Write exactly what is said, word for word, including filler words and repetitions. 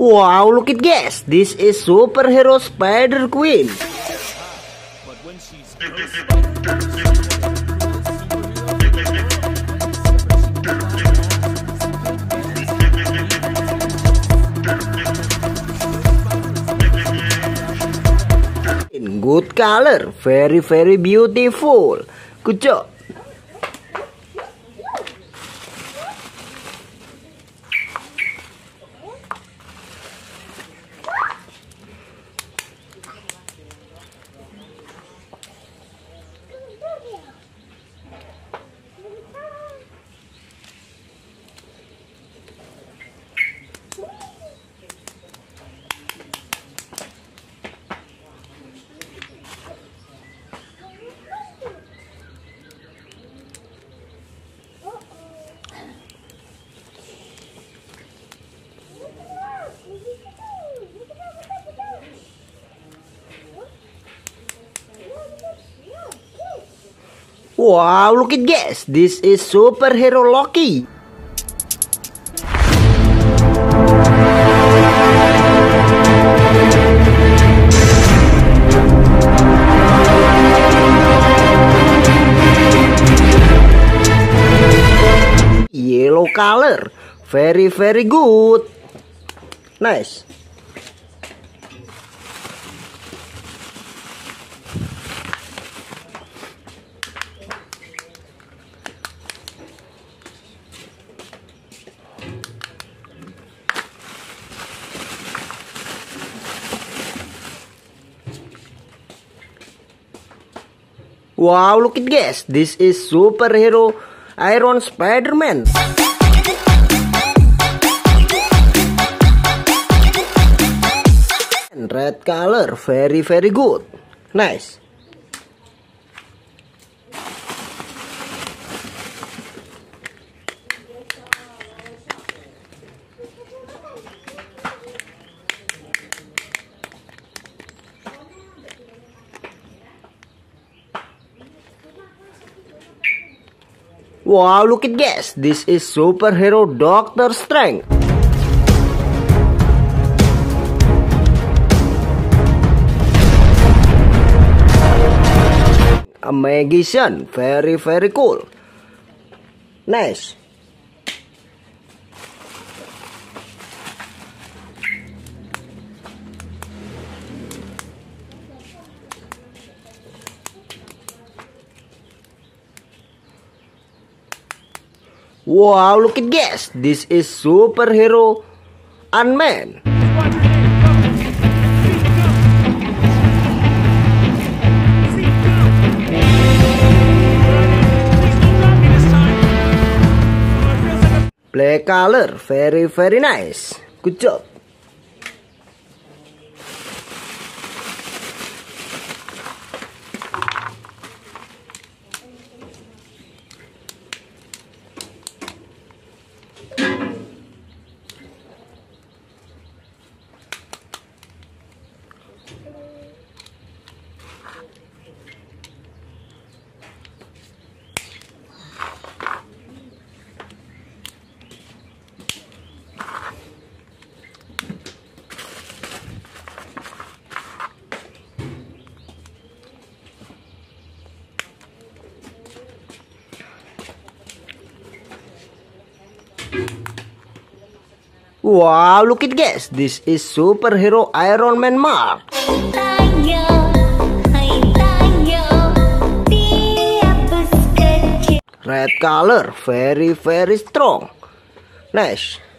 Wow, look at guys. This is superhero Spider Queen. In good color, very very beautiful. Good job. Wow, look at guys. This is superhero Loki. Yellow color, very very good. Nice. Wow, look at guys. This is superhero Iron Spider-Man. Red color, very very good. Nice. Wow, look at guys. This is superhero Doctor Strange. A magician, very very cool. Nice. Wow, look at guys. This is superhero Ant-Man. Black color, very very nice. Good job. Wow, look at guys. This is superhero Iron Man Mark. Red color, very very strong. Nice.